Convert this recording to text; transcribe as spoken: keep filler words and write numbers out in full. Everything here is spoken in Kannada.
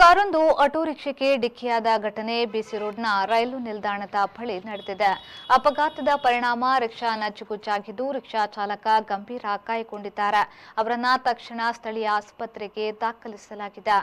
ಕಾರೊಂದು ಆಟೋ ರಿಕ್ಷಾಕ್ಕೆ ಡಿಕ್ಕಿಯಾದ ಘಟನೆ ಬಿಸಿ ರೋಡ್ನ ರೈಲು ನಿಲ್ದಾಣದ ಬಳಿ ನಡೆದಿದೆ. ಅಪಘಾತದ ಪರಿಣಾಮ ರಿಕ್ಷಾ ನಜ್ಜುಗುಜ್ಜಾಗಿದ್ದು ರಿಕ್ಷಾ ಚಾಲಕ ಗಂಭೀರ ಗಾಯಗೊಂಡಿದ್ದಾರೆ. ಅವರನ್ನ ತಕ್ಷಣ ಸ್ಥಳೀಯ ಆಸ್ಪತ್ರೆಗೆ ದಾಖಲಿಸಲಾಗಿದೆ.